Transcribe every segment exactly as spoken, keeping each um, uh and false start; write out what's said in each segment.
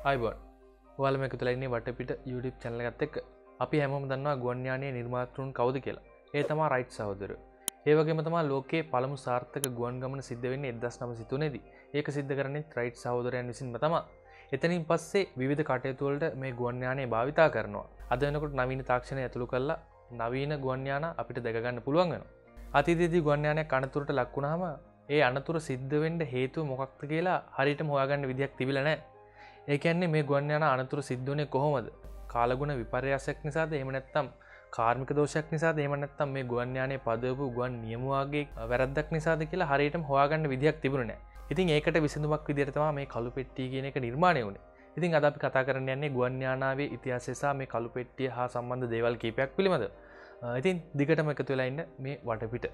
අයිබෝන් ඔයාලම එකතු වෙලා ඉන්නේ වටපිට YouTube channel එකත් එක්ක. අපි හැමෝම දන්නවා ගුවන් යානයේ නිර්මාතෘන් කවුද කියලා. ඒ තමයි රයිට් සහෝදරයෝ. ඒ වගේම තමයි ලෝකයේ පළමු සාර්ථක ගුවන් ගමන සිද්ධ වෙන්නේ එක්දහස් නවසිය තුන දී. ඒක සිද්ධ කරන්නේ රයිට් සහෝදරයන් විසින්ම තමයි. එතනින් පස්සේ විවිධ කටයුතු වලට මේ ගුවන් යානය භාවිතා කරනවා. අද වෙනකොට නවීන තාක්ෂණය ඇතුළු කරලා නවීන ගුවන් යාන අපිට දැක ගන්න පුළුවන් වෙනවා. අතීතයේදී ගුවන් යානයක් අනතුරට ලක් වුණාම ඒ අනතුර සිද්ධ වෙන්න හේතුව මොකක්ද කියලා හරියටම හොයාගන්න විදියක් තිබිලා නැහැ. ඒ කියන්නේ මේ ගුවන් යාන අනතුරු සිද්ධ වුණේ කොහොමද? කාලගුණ විපර්යාසයක් නිසාද? එහෙම නැත්නම් කාර්මික දෝෂයක් නිසාද? එහෙම නැත්නම් මේ ගුවන් යානයේ පදවපු ගුවන් නියම වාගේ වැරද්දක් නිසාද කියලා හරියටම හොයාගන්න විදියක් තිබුණේ නැහැ. ඉතින් ඒකට විසඳුමක් විදියට තමයි මේ කළු පෙට්ටිය කියන එක නිර්මාණය වුණේ. ඉතින් අද අපි කතා කරන්න යන්නේ ගුවන් යානාවේ ඉතිහාසය සහ මේ කළු පෙට්ටිය හා සම්බන්ධ දේවල් කීපයක් පිළිබඳව. ඉතින් දිගටම එකතු වෙලා ඉන්න මේ වටපිට.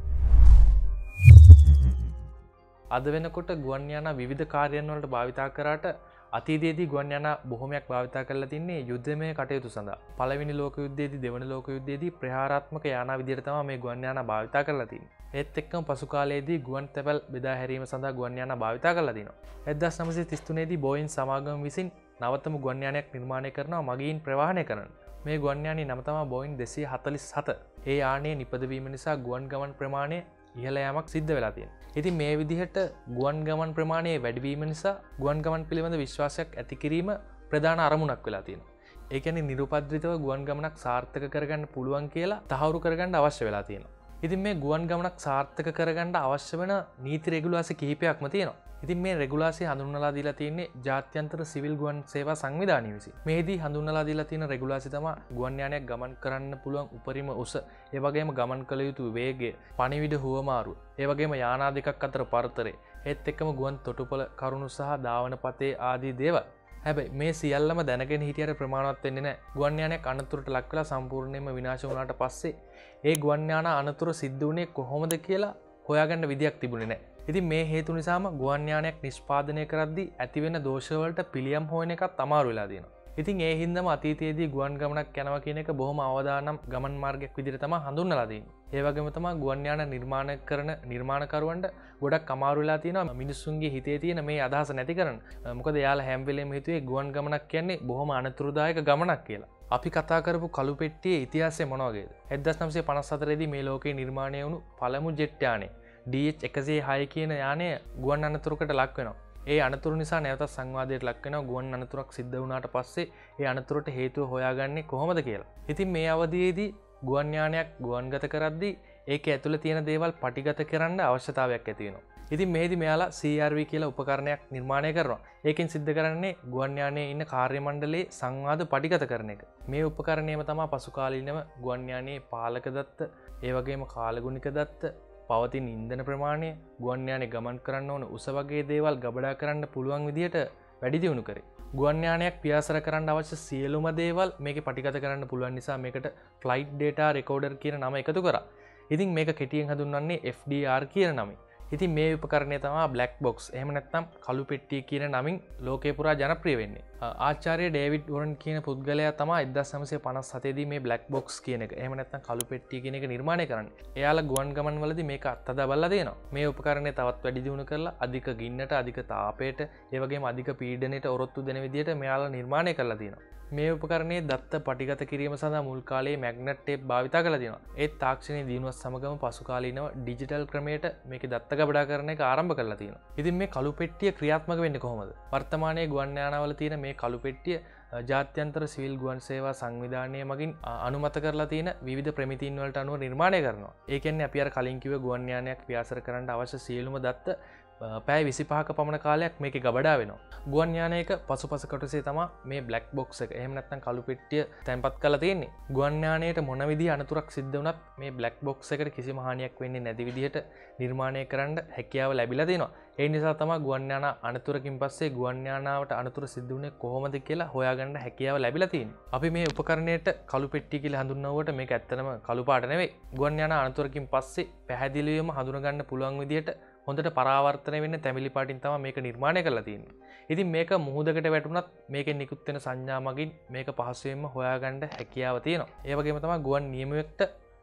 අද වෙනකොට ගුවන් යානා විවිධ කාර්යයන් වලට භාවිතා කරාට අතීතයේදී ගුවන් යානා බොහොමයක් භාවිතා කරලා තින්නේ යුද්ධමය කටයුතු සඳහා. පළවෙනි ලෝක යුද්ධයේදී දෙවන ලෝක යුද්ධයේදී ප්‍රහාරාත්මක යානා විදියට තමයි මේ ගුවන් යානා භාවිතා කරලා තින්නේ. ඒත් එක්කම පසු කාලයේදී ගුවන් තැපැල් බෙදා හැරීම සඳහා ගුවන් යානා භාවිතා කරලා තිනවා. එක්දහස් නවසිය තිස් තුන දී බෝයින් සමාගම විසින් නවතම ගුවන් යානයක් නිර්මාණය කරනවා මගීන් ප්‍රවාහනය කරන. මේ ගුවන් යානයේ නම තමයි බෝයින් දෙසිය හතළිස් හත. ඒ යානයේ නිපදවීම නිසා ගුවන් ගමන් ප්‍රමාණය ඉහළ යාමක් සිද්ධ වෙලා තියෙනවා. ඉතින් මේ විදිහට ගුවන් ගමන් ප්‍රමාණය වැඩිවීම නිසා ගුවන් ගමන් පිළිබඳ විශ්වාසයක් ඇති කිරීම ප්‍රධාන අරමුණක් වෙලා තියෙනවා. ඒ කියන්නේ නිරුපද්‍රිතව ගුවන් ගමනක් සාර්ථක කරගන්න පුළුවන් කියලා තහවුරු කරගන්න අවශ්‍ය වෙලා තියෙනවා. ඉතින් මේ ගුවන් ගමනක් සාර්ථක කරගන්න අවශ්‍ය වෙන නීති රෙගුලාසි කිහිපයක්ම තියෙනවා. ඉතින් මේ රෙගුලාසි හඳුන්වලා දීලා තියෙන්නේ ජාත්‍යන්තර සිවිල් ගුවන් සේවා සංවිධානය විසින්. මේදී හඳුන්වලා දීලා තියෙන රෙගුලාසි තමයි ගුවන් යානයක් ගමන් කරන්න පුළුවන් උපරිම උස, ඒ වගේම ගමන් කළ යුතු වේගය, පණිවිඩ හුවමාරු, ඒ වගේම යානා දෙකක් අතර පරතරය, ඒත් එක්කම ගුවන් තොටුපළ කරුණු සහ ධාවන පතේ ආදී දේවල්. හැබැයි මේ සියල්ලම දැනගෙන හිටියට ප්‍රමාණවත් වෙන්නේ නැහැ. ගුවන් යානයක් අනතුරට ලක් වෙලා සම්පූර්ණයෙන්ම විනාශ වුණාට පස්සේ ඒ ගුවන් යාන අනතුර සිද්ධ වුණේ කොහොමද කියලා හොයාගන්න විදියක් තිබුණේ නැහැ. ඉතින් මේ හේතු නිසාම ගුවන් යානයක් නිෂ්පාදනය කරද්දී ඇතිවෙන දෝෂවලට පිළියම් හොයන එකත් අමාරු වෙලා තියෙනවා. ඉතින් ඒ හින්දාම අතීතයේදී ගුවන් ගමනක් යනවා කියන එක බොහොම අවදානම් ගමන් මාර්ගයක් විදිහට තමයි හඳුන්වලා තියෙන්නේ. ඒ වගේම තමයි ගුවන් යාන නිර්මාණ කරන නිර්මාණකරුවන්ට ගොඩක් අමාරු වෙලා තියෙනවා මිනිස්සුන්ගේ හිතේ තියෙන මේ අදහස නැති කරන්න. මොකද එයාලා හැම වෙලේම හිතුවේ ගුවන් ගමනක් කියන්නේ බොහොම අනතුරුදායක ගමනක් කියලා. අපි කතා කරපු කළු පෙට්ටියේ ඉතිහාසය මොන වගේද? එක්දහස් නවසිය පනස් හතර දී මේ ලෝකේ නිර්මාණය වුණු පළමු ජෙට් යානය ඩී එච් එකසිය හය කියන යානය ගුවන් අනතුරකට ලක් වෙනවා. ඒ අනතුරු නිසා නැවතත් සංවාදයට ලක් වෙනවා ගුවන් අනතුරක් සිද්ධ වුණාට පස්සේ ඒ අනතුරට හේතුව හොයාගන්නේ කොහොමද කියලා. ඉතින් මේ අවධියේදී ගුවන් යානයක් ගුවන්ගත කරද්දී ඒක ඇතුළේ තියෙන දේවල් පටිගත කරන්න අවශ්‍යතාවයක් ඇති වෙනවා. ඉතින් මේදී මෙයාලා සී ආර් වී කියලා උපකරණයක් නිර්මාණය කරනවා. ඒකෙන් සිද්ධ කරන්නේ ගුවන් යානයේ ඉන්න කාර්ය මණ්ඩලයේ සංවාද පටිගත කරන එක. මේ උපකරණයම තමයි පසු කාලීනව ගුවන් යානයේ පාලක දත්ත, ඒ වගේම කාලගුණික දත්ත, පවතින ඉන්ධන ප්‍රමාණය, ගුවන් යානය ගමන් කරන්න ඕන උස වගේ දේවල් ගබඩා කරන්න පුළුවන් විදියට වැඩි දියුණු කරේ. ගුවන් යානයක් පියාසර කරන්න අවශ්‍ය සියලුම දේවල් මේකේ පටිගත කරන්න පුළුවන් නිසා මේකට ෆ්ලයිට් ඩේටා රෙකෝඩර් කියන නම එකතු කරා. ඉතින් මේක කෙටියෙන් හඳුන්වන්නේ එෆ් ඩී ආර් කියන නමින්. ඉතින් මේ උපකරණය තමයි බ්ලැක් බොක්ස්, එහෙම නැත්නම් කළු පෙට්ටිය කියන නමින් ලෝකේ පුරා ජනප්‍රිය වෙන්නේ. ආචාර්ය ඩේවිඩ් වොරන් කියන පුද්ගලයා තමයි එක්දහස් නවසිය පනස් හතේ දී මේ බ්ලැක් බොක්ස් කියන එක, එහෙම නැත්නම් කළු පෙට්ටිය කියන එක නිර්මාණය කරන්නේ. එයාලා ගුවන් ගමන් වලදී මේක අත්හදා බලලා දෙනවා. මේ උපකරණය තවත් වැඩි දියුණු කරලා අධික ගින්නට, අධික තාපයට, ඒ වගේම අධික පීඩනයට ඔරොත්තු දෙන විදියට මෙයාලා නිර්මාණය කරලා තියෙනවා. මේ උපකරණයේ දත්ත පටිගත කිරීම සඳහා මුල් කාලයේ මැග්නට් ටේප් භාවිතා කරලා තියෙනවා. ඒත් තාක්ෂණයේ දියුණුවත් සමගම පසු කාලීනව ඩිජිටල් ක්‍රමයට මේකේ දත්ත ගබඩා කරන එක ආරම්භ කරලා තියෙනවා. ඉතින් මේ කළු පෙට්ටිය ක්‍රියාත්මක වෙන්නේ කොහොමද? වර්තමානයේ ගුවන් යානවල තියෙන මේ කළු පෙට්ටිය ජාත්‍යන්තර සිවිල් ගුවන් සේවා සංවිධානය මගින් අනුමත කරලා තියෙන විවිධ ප්‍රමිතීන් වලට අනුව නිර්මාණය කරනවා. ඒ කියන්නේ අපි අර කලින් කිව්ව ගුවන් යානයක් පියාසර කරන්න අවශ්‍ය සියලුම දත්ත පැය විසිපහක පමණ කාලයක් මේකේ ගබඩා වෙනවා. ගුවන් යානයක පසුපස කොටසේ තමයි මේ බ්ලැක් බොක්ස් එක, එහෙම නැත්නම් කළු පෙට්ටිය තැන්පත් කරලා තියෙන්නේ. ගුවන් යානයට මොන විදිහ අනතුරක් සිද්ධ වුණත් මේ බ්ලැක් බොක්ස් එකට කිසිම හානියක් වෙන්නේ නැති විදිහට නිර්මාණය කරන්න හැකියාව ලැබිලා තියෙනවා. ඒ නිසා තමයි ගුවන් යාන අනතුරකින් පස්සේ ගුවන් යානාවට අනතුර සිද්ධ වුණේ කොහොමද කියලා හොයාගන්න හැකියාව ලැබිලා තියෙන්නේ. අපි මේ උපකරණයට කළු පෙට්ටිය කියලා හඳුන්වනකොට මේක ඇත්තටම කළු පාට නෙවෙයි. ගුවන් යාන අනතුරකින් පස්සේ පැහැදිලිවම හඳුනගන්න පුළුවන් විදිහට හොඳට පරාවර්තනය වෙන්න තැමිලි පාටින් තමයි මේක නිර්මාණය කරලා තියෙන්නේ. ඉතින් මේක මුහුදකට වැටුණත් මේකෙන් නිකුත් වෙන සංඥා මගින් මේක පහසුවෙන්ම හොයාගන්න හැකියාව තියෙනවා. ඒ වගේම තමයි ගුවන් නියමුවෙක්ට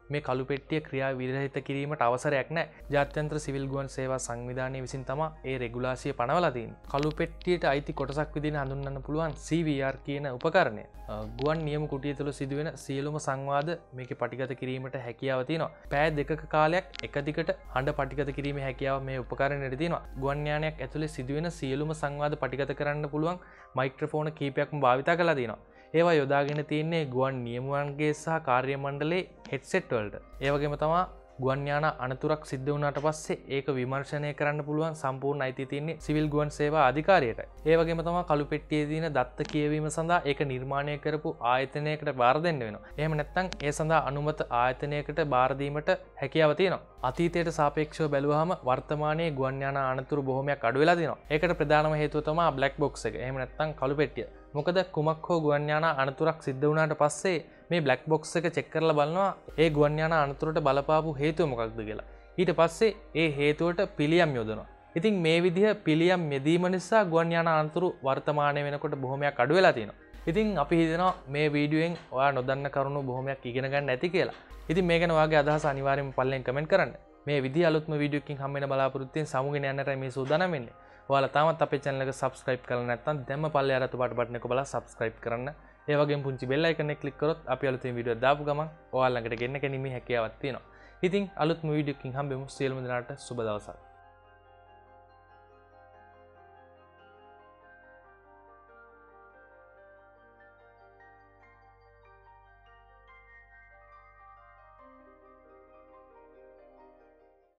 මේ කළු පෙට්ටිය ක්‍රියා විරහිත කිරීමට අවසරයක් නැහැ. ජාත්‍යන්තර සිවිල් ගුවන් සේවා සංවිධානය විසින් තමයි ඒ රෙගුලාසිය පනවලා තියෙන්නේ. කළු පෙට්ටියට අයිති කොටසක් විදිහට හඳුන්වන්න පුළුවන් සී වී ආර් කියන උපකරණය. ගුවන් නියම කුටිය තුළ සිදුවෙන සියලුම සංවාද මේකේ පටිගත කිරීමට හැකියාව තියෙනවා. පැය දෙකක කාලයක් එක දිගට හඬ පටිගත කිරීමේ හැකියාව මේ උපකරණයට තියෙනවා. ගුවන් යානයක් ඇතුලේ සිදුවෙන සියලුම සංවාද පටිගත කරන්න පුළුවන් මයික්‍රොෆෝන කීපයක්ම භාවිත කරලා තියෙනවා. ඒවා යොදාගෙන තියන්නේ ගුවන් නියමුවන්ගේ සහ කාර්ය මණ්ඩලයේ හෙඩ්සෙට් වලට. ඒ වගේම තමයි ගුවන් යාන අනතුරක් සිද්ධ වුණාට පස්සේ ඒක විමර්ශනය කරන්න පුළුවන් සම්පූර්ණ අයිතිය තියෙන්නේ සිවිල් ගුවන් සේවා අධිකාරියට. ඒ වගේම තමයි කළු පෙට්ටියේ තියෙන දත්ත කියවීම සඳහා ඒක නිර්මාණය කරපු ආයතනයකට බාර දෙන්න වෙනවා. එහෙම නැත්නම් ඒ සඳහා අනුමත ආයතනයකට බාර දීමට හැකියාව තියෙනවා. අතීතයට සාපේක්ෂව බැලුවාම වර්තමානයේ ගුවන් යාන අනතුරු බොහොමයක් අඩු වෙලා තියෙනවා. ඒකට ප්‍රධානම හේතුව තමයි බ්ලැක් බොක්ස් එක. එහෙම නැත්නම් කළු පෙට්ටිය. මොකද කුමක් හෝ ගුවන් යාන අනතුරක් සිද්ධ වුණාට පස්සේ මේ බ්ලැක් බොක්ස් එක චෙක් කරලා බලනවා ඒ ගුවන් යාන අනතුරට බලපාපු හේතුව මොකක්ද කියලා. ඊට පස්සේ ඒ හේතුවට පිළියම් යොදනවා. ඉතින් මේ විදිහ පිළියම් යෙදීම නිසා ගුවන් යාන අනතුරු වර්තමානයේ වෙනකොට බොහොමයක් අඩු වෙලා තියෙනවා. ඉතින් අපි හිතනවා මේ වීඩියෝෙන් ඔයා නොදන්න කරුණු බොහොමයක් ඉගෙන ගන්න ඇති කියලා. ඉතින් මේ ගැන ඔයාගේ අදහස අනිවාර්යයෙන්ම පල්ලෙන් කමෙන්ට් කරන්න. මේ විදිහ අලුත්ම වීඩියෝ එකකින් හම්බ වෙන බලාපොරොත්තුෙන් සමුගෙන යන්නට මේ සූදානම් වෙන්නේ. ඔයාලා තාමත් අපේ channel එක subscribe කරලා නැත්නම් දැම්ම පල්ලේ අර අතු පාට බටන් එක බලලා subscribe කරන්න. ඒ වගේම පුංචි bell icon එක click කරොත් අපි අලුතින් වීඩියෝ දාපු ගමන් ඔයාලා ළඟට ගෙන්න ගැනීමේ හැකියාවක් තියෙනවා. ඉතින් අලුත්ම වීඩියෝ එකකින් හම්බෙමු. සියලුම දෙනාට සුබ දවසක්.